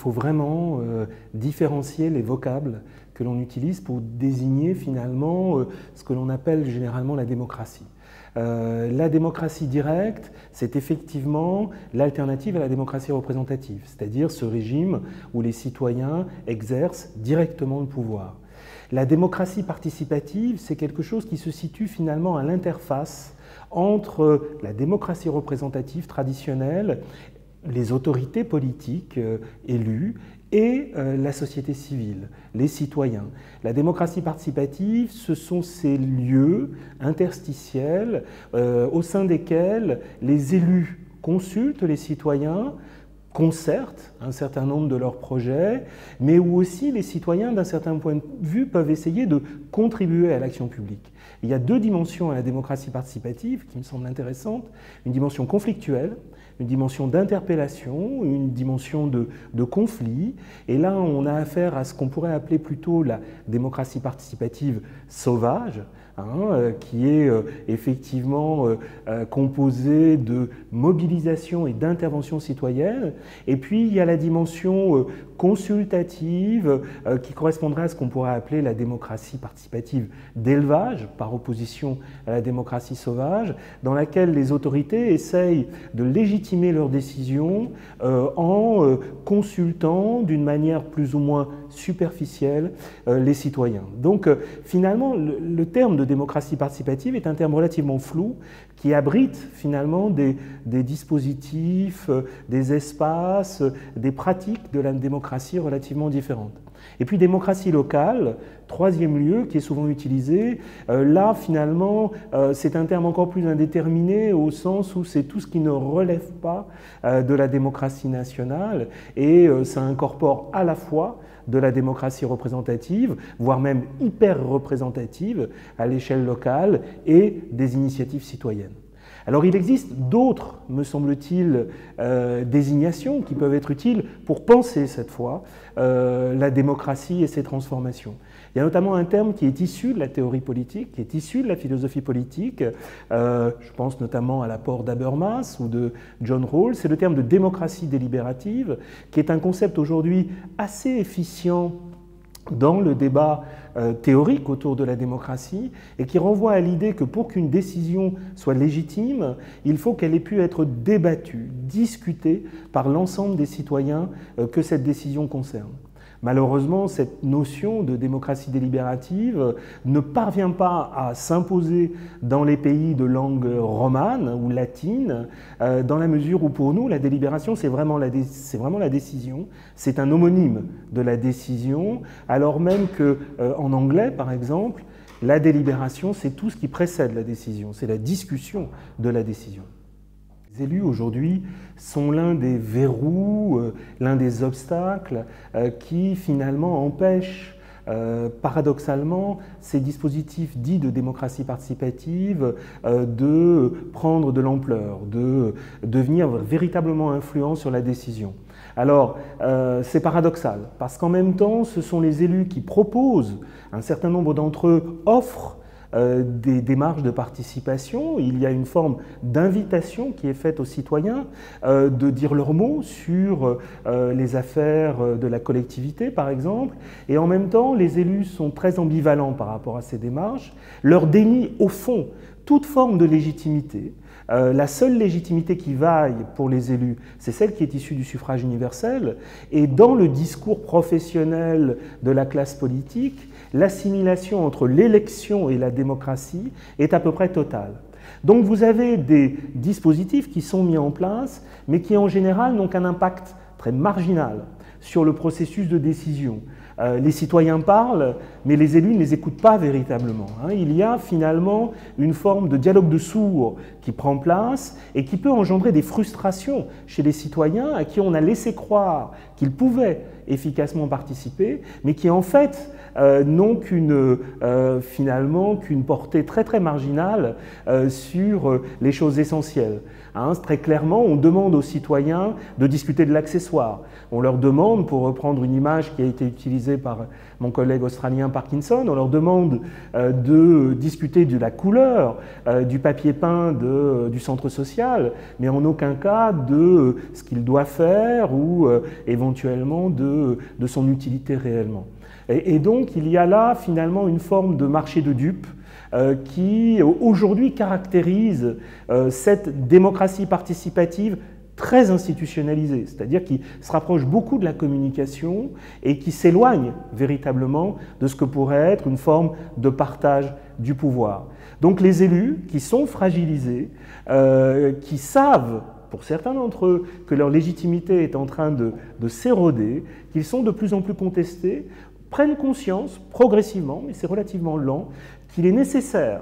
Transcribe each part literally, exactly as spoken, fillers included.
faut vraiment euh, différencier les vocables que l'on utilise pour désigner finalement euh, ce que l'on appelle généralement la démocratie. Euh, la démocratie directe, c'est effectivement l'alternative à la démocratie représentative, c'est-à-dire ce régime où les citoyens exercent directement le pouvoir. La démocratie participative, c'est quelque chose qui se situe finalement à l'interface entre la démocratie représentative traditionnelle, les autorités politiques euh, élues et euh, la société civile, les citoyens. La démocratie participative, ce sont ces lieux interstitiels euh, au sein desquels les élus consultent les citoyens, concertent un certain nombre de leurs projets, mais où aussi les citoyens, d'un certain point de vue, peuvent essayer de contribuer à l'action publique. Il y a deux dimensions à la démocratie participative qui me semblent intéressantes, une dimension conflictuelle, une dimension d'interpellation, une dimension de, de conflit. Et là, on a affaire à ce qu'on pourrait appeler plutôt la démocratie participative sauvage, hein, euh, qui est euh, effectivement euh, euh, composée de mobilisation et d'intervention citoyenne. Et puis, il y a la dimension euh, consultative euh, qui correspondrait à ce qu'on pourrait appeler la démocratie participative d'élevage, par opposition à la démocratie sauvage, dans laquelle les autorités essayent de légitimer leurs décisions euh, en euh, consultant d'une manière plus ou moins superficielle euh, les citoyens. Donc euh, finalement, le, le terme de démocratie participative est un terme relativement flou qui abrite finalement des, des dispositifs, euh, des espaces, euh, des pratiques de la démocratie relativement différentes. Et puis démocratie locale, troisième lieu qui est souvent utilisé, euh, là finalement euh, c'est un terme encore plus indéterminé au sens où c'est tout ce qui ne relève pas euh, de la démocratie nationale et euh, ça incorpore à la fois de la démocratie représentative, voire même hyper représentative à l'échelle locale et des initiatives citoyennes. Alors il existe d'autres, me semble-t-il, euh, désignations qui peuvent être utiles pour penser cette fois euh, la démocratie et ses transformations. Il y a notamment un terme qui est issu de la théorie politique, qui est issu de la philosophie politique, euh, je pense notamment à l'apport d'Habermas ou de John Rawls, c'est le terme de démocratie délibérative, qui est un concept aujourd'hui assez efficient dans le débat euh, théorique autour de la démocratie et qui renvoie à l'idée que pour qu'une décision soit légitime, il faut qu'elle ait pu être débattue, discutée par l'ensemble des citoyens euh, que cette décision concerne. Malheureusement, cette notion de démocratie délibérative ne parvient pas à s'imposer dans les pays de langue romane ou latine, euh, dans la mesure où pour nous, la délibération, c'est vraiment, c'est vraiment la décision, c'est un homonyme de la décision, alors même qu'en euh, anglais, par exemple, la délibération, c'est tout ce qui précède la décision, c'est la discussion de la décision. Les élus aujourd'hui sont l'un des verrous, euh, l'un des obstacles euh, qui finalement empêchent euh, paradoxalement ces dispositifs dits de démocratie participative euh, de prendre de l'ampleur, de devenir véritablement influents sur la décision. Alors, euh, c'est paradoxal, parce qu'en même temps, ce sont les élus qui proposent, un certain nombre d'entre eux offrent Euh, des démarches de participation, il y a une forme d'invitation qui est faite aux citoyens euh, de dire leurs mots sur euh, les affaires de la collectivité par exemple, et en même temps les élus sont très ambivalents par rapport à ces démarches, leur dénient au fond toute forme de légitimité. Euh, la seule légitimité qui vaille pour les élus, c'est celle qui est issue du suffrage universel, et dans le discours professionnel de la classe politique, l'assimilation entre l'élection et la démocratie est à peu près totale. Donc vous avez des dispositifs qui sont mis en place, mais qui en général n'ont qu'un impact très marginal sur le processus de décision. Euh, les citoyens parlent, mais les élus ne les écoutent pas véritablement. Hein. Il y a finalement une forme de dialogue de sourds qui prend place et qui peut engendrer des frustrations chez les citoyens à qui on a laissé croire qu'ils pouvaient efficacement participer, mais qui en fait euh, n'ont qu'une, euh, finalement qu'une portée très très marginale euh, sur les choses essentielles. Hein, très clairement, on demande aux citoyens de discuter de l'accessoire. On leur demande, pour reprendre une image qui a été utilisée par mon collègue australien Parkinson, on leur demande euh, de discuter de la couleur euh, du papier peint de, du centre social, mais en aucun cas de ce qu'il doit faire ou euh, éventuellement de, de son utilité réellement. Et, et donc, il y a là finalement une forme de marché de dupes Euh, qui aujourd'hui caractérise euh, cette démocratie participative très institutionnalisée, c'est-à-dire qui se rapproche beaucoup de la communication et qui s'éloigne véritablement de ce que pourrait être une forme de partage du pouvoir. Donc les élus qui sont fragilisés, euh, qui savent pour certains d'entre eux, que leur légitimité est en train de, de s'éroder, qu'ils sont de plus en plus contestés, prennent conscience progressivement, mais c'est relativement lent, qu'il est nécessaire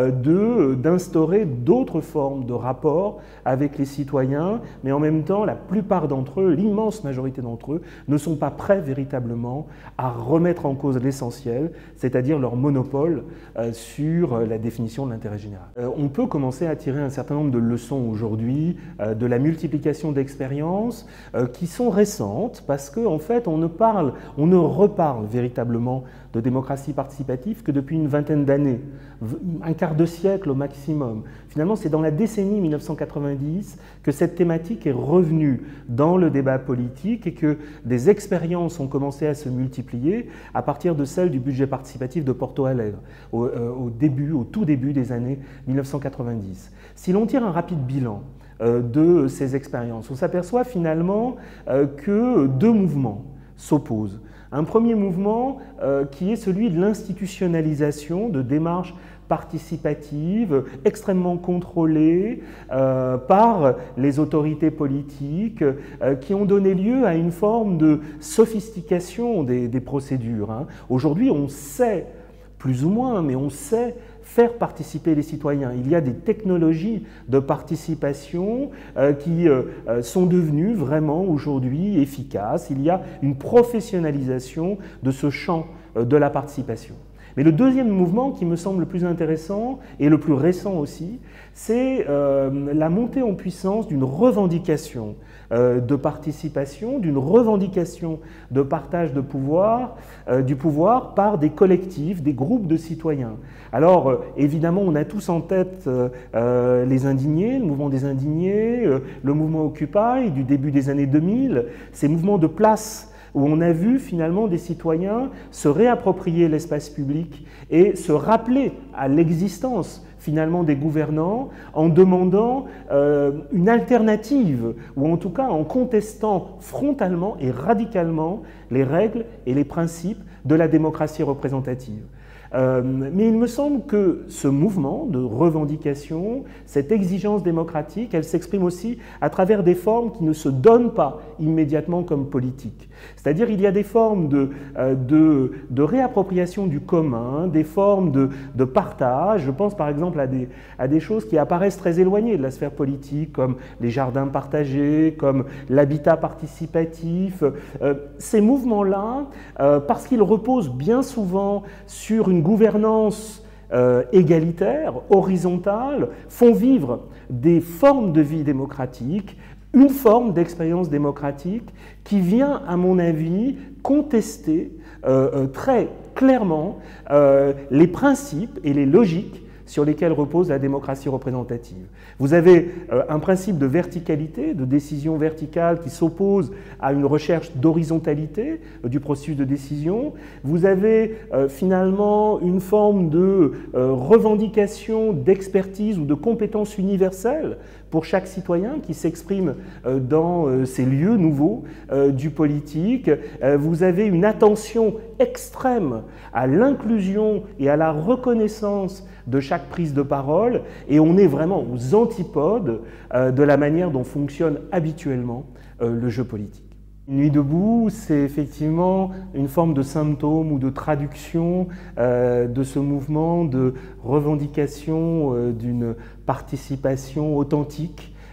de, d'instaurer d'autres formes de rapports avec les citoyens, mais en même temps, la plupart d'entre eux, l'immense majorité d'entre eux, ne sont pas prêts véritablement à remettre en cause l'essentiel, c'est-à-dire leur monopole euh, sur la définition de l'intérêt général. Euh, on peut commencer à tirer un certain nombre de leçons aujourd'hui euh, de la multiplication d'expériences euh, qui sont récentes, parce qu'en en fait, on ne parle, on ne reparle véritablement de démocratie participative que depuis une vingtaine d'années, un quart de siècle au maximum. Finalement, c'est dans la décennie mille neuf cent quatre-vingt-dix que cette thématique est revenue dans le débat politique et que des expériences ont commencé à se multiplier à partir de celle du budget participatif de Porto Alegre, au, euh, au début, au tout début des années mille neuf cent quatre-vingt-dix. Si l'on tire un rapide bilan euh, de ces expériences, on s'aperçoit finalement euh, que deux mouvements s'opposent. Un premier mouvement euh, qui est celui de l'institutionnalisation de démarches participatives extrêmement contrôlées euh, par les autorités politiques euh, qui ont donné lieu à une forme de sophistication des, des procédures. Hein. Aujourd'hui, on sait, plus ou moins, mais on sait faire participer les citoyens. Il y a des technologies de participation euh, qui euh, sont devenues vraiment aujourd'hui efficaces. Il y a une professionnalisation de ce champ euh, de la participation. Mais le deuxième mouvement qui me semble le plus intéressant et le plus récent aussi, c'est euh, la montée en puissance d'une revendication euh, de participation, d'une revendication de partage de pouvoir, euh, du pouvoir par des collectifs, des groupes de citoyens. Alors euh, évidemment, on a tous en tête euh, euh, les indignés, le mouvement des indignés, euh, le mouvement Occupy du début des années deux mille, ces mouvements de place où on a vu finalement des citoyens se réapproprier l'espace public et se rappeler à l'existence finalement des gouvernants en demandant euh, une alternative, ou en tout cas en contestant frontalement et radicalement les règles et les principes de la démocratie représentative. Euh, mais il me semble que ce mouvement de revendication, cette exigence démocratique, elle s'exprime aussi à travers des formes qui ne se donnent pas immédiatement comme politiques. C'est-à-dire il y a des formes de, euh, de, de réappropriation du commun, des formes de, de partage. Je pense par exemple à des, à des choses qui apparaissent très éloignées de la sphère politique, comme les jardins partagés, comme l'habitat participatif. Euh, ces mouvements-là, euh, parce qu'ils reposent bien souvent sur une gouvernance euh, égalitaire, horizontale, font vivre des formes de vie démocratique, une forme d'expérience démocratique qui vient, à mon avis, contester euh, euh, très clairement euh, les principes et les logiques sur lesquels repose la démocratie représentative. Vous avez euh, un principe de verticalité, de décision verticale qui s'oppose à une recherche d'horizontalité euh, du processus de décision. Vous avez euh, finalement une forme de euh, revendication d'expertise ou de compétences universelles pour chaque citoyen qui s'exprime euh, dans euh, ces lieux nouveaux euh, du politique. Euh, vous avez une attention extrême à l'inclusion et à la reconnaissance de chaque prise de parole, et on est vraiment aux antipodes euh, de la manière dont fonctionne habituellement euh, le jeu politique. Nuit debout, c'est effectivement une forme de symptôme ou de traduction euh, de ce mouvement de revendication euh, d'une participation authentique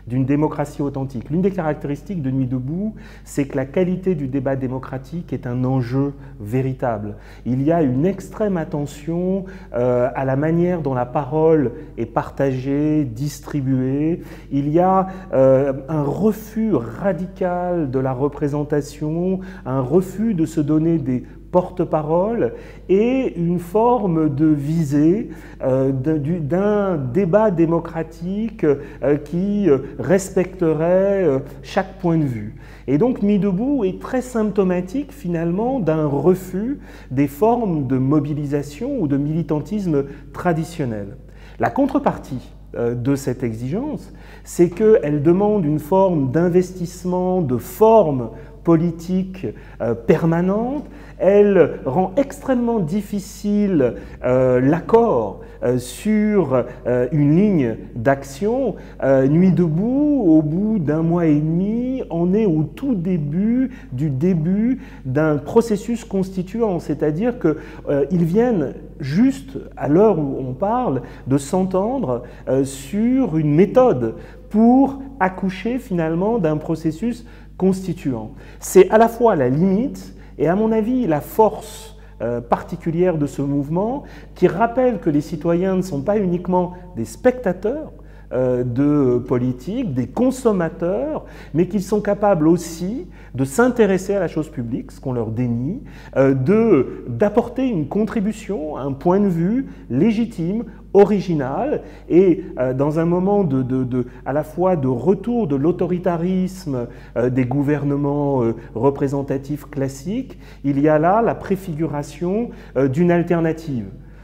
d'une démocratie authentique. L'une des caractéristiques de Nuit debout, c'est que la qualité du débat démocratique est un enjeu véritable. Il y a une extrême attention euh, à la manière dont la parole est partagée, distribuée. Il y a euh, un refus radical de la représentation, un refus de se donner des porte-parole et une forme de visée euh, d'un débat démocratique euh, qui respecterait euh, chaque point de vue. Et donc Nuit debout est très symptomatique finalement d'un refus des formes de mobilisation ou de militantisme traditionnel. La contrepartie euh, de cette exigence, c'est qu'elle demande une forme d'investissement, de forme politique euh, permanente. Elle rend extrêmement difficile euh, l'accord euh, sur euh, une ligne d'action. Euh, Nuit debout, au bout d'un mois et demi, on est au tout début du début d'un processus constituant, c'est-à-dire qu'ils euh, viennent juste, à l'heure où on parle, de s'entendre euh, sur une méthode pour accoucher finalement d'un processus constituant. C'est à la fois la limite et à mon avis la force euh, particulière de ce mouvement qui rappelle que les citoyens ne sont pas uniquement des spectateurs euh, de politique, des consommateurs, mais qu'ils sont capables aussi de s'intéresser à la chose publique, ce qu'on leur dénie, euh, de, d'apporter une contribution, un point de vue légitime, original, et euh, dans un moment de, de, de, à la fois de retour de l'autoritarisme euh, des gouvernements euh, représentatifs classiques, il y a là la préfiguration euh, d'une alternative.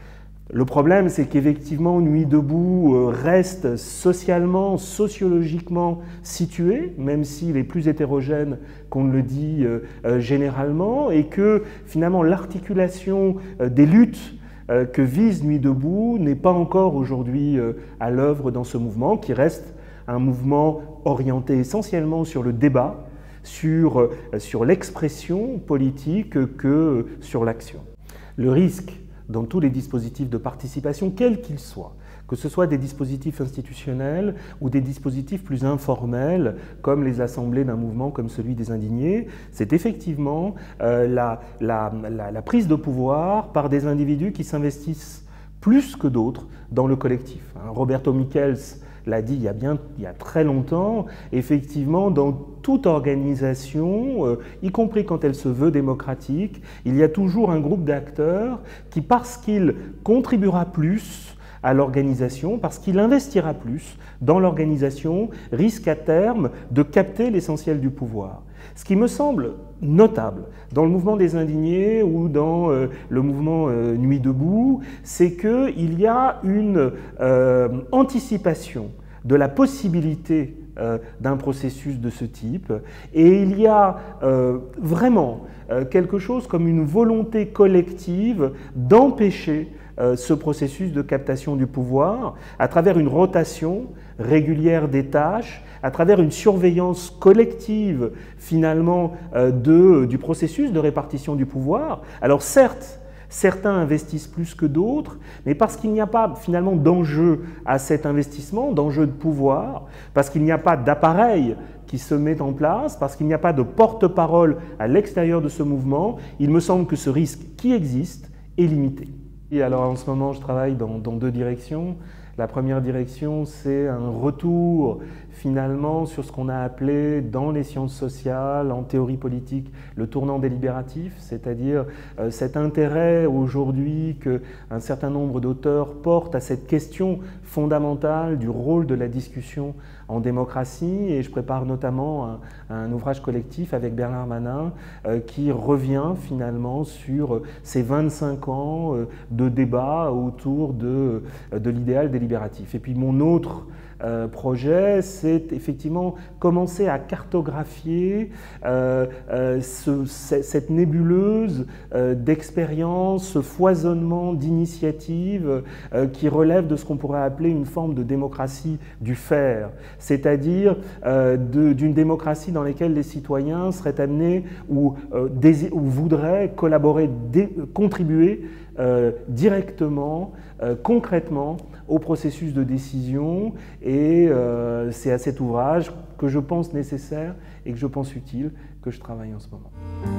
Le problème, c'est qu'effectivement, Nuit debout euh, reste socialement, sociologiquement situé, même s'il est plus hétérogène qu'on ne le dit euh, euh, généralement, et que finalement l'articulation euh, des luttes Euh, que vise Nuit debout n'est pas encore aujourd'hui euh, à l'œuvre dans ce mouvement, qui reste un mouvement orienté essentiellement sur le débat, sur, euh, sur l'expression politique que sur l'action. Le risque dans tous les dispositifs de participation, quels qu'ils soient, que ce soit des dispositifs institutionnels ou des dispositifs plus informels, comme les assemblées d'un mouvement comme celui des Indignés, c'est effectivement euh, la, la, la, la prise de pouvoir par des individus qui s'investissent plus que d'autres dans le collectif. Hein, Roberto Michels l'a dit il y a bien, il y a très longtemps, effectivement, dans toute organisation, euh, y compris quand elle se veut démocratique, il y a toujours un groupe d'acteurs qui, parce qu'il contribuera plus à l'organisation, parce qu'il investira plus dans l'organisation, risque à terme de capter l'essentiel du pouvoir. Ce qui me semble notable dans le mouvement des Indignés ou dans euh, le mouvement euh, Nuit debout, c'est qu'il y a une euh, anticipation de la possibilité euh, d'un processus de ce type, et il y a euh, vraiment euh, quelque chose comme une volonté collective d'empêcher Euh, ce processus de captation du pouvoir à travers une rotation régulière des tâches, à travers une surveillance collective finalement euh, de, du processus de répartition du pouvoir. Alors certes, certains investissent plus que d'autres, mais parce qu'il n'y a pas finalement d'enjeu à cet investissement, d'enjeu de pouvoir, parce qu'il n'y a pas d'appareil qui se met en place, parce qu'il n'y a pas de porte-parole à l'extérieur de ce mouvement, il me semble que ce risque qui existe est limité. Et alors en ce moment, je travaille dans, dans deux directions. La première direction, c'est un retour finalement sur ce qu'on a appelé dans les sciences sociales, en théorie politique, le tournant délibératif, c'est-à-dire euh, cet intérêt aujourd'hui qu'un certain nombre d'auteurs portent à cette question fondamentale du rôle de la discussion en démocratie. Et je prépare notamment un, un ouvrage collectif avec Bernard Manin euh, qui revient finalement sur ces vingt-cinq ans euh, de débat autour de, de l'idéal délibératif. Et puis mon autre Euh, projet, c'est effectivement commencer à cartographier euh, euh, ce, cette nébuleuse euh, d'expériences, ce foisonnement d'initiatives euh, qui relève de ce qu'on pourrait appeler une forme de démocratie du faire, c'est-à-dire euh, d'une démocratie dans laquelle les citoyens seraient amenés ou, euh, ou voudraient collaborer, contribuer euh, directement, euh, concrètement au processus de décision, et euh, c'est à cet ouvrage que je pense nécessaire et que je pense utile que je travaille en ce moment.